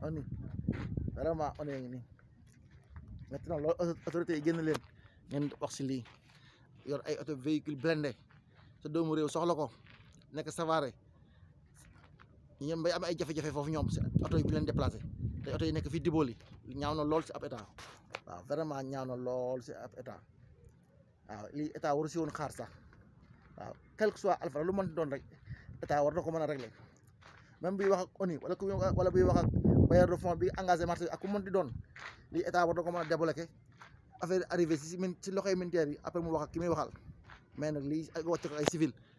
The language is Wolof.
on est vraiment on est ngi nii maintenant loolu autorité yi génn leen ngeen wax si lii yor ay auto véhicule blindé sa doomu réew soxla ko nekk Savaré ñoom bay am ay jafe-jafe foofu ñoom si oto yi bu leen déplacé te oto yi nekk fii Diboli ñaaw na lool si ab état waaw vraiment ñaaw na lool si ab état waaw lii état waru si woon xaar sax waaw quel que soit Alpha lu mën doon rek état war na ko mën a régler même buy wax ak ONU wala buy wax ak bailleur de fonds bi engagé marché ak ku mën di doon lii état war na ko mën a débloqué affaire arrivé si loxoy militaire yi après mu wax ak ki muy waxal mais nag lii wàcc ko ay civil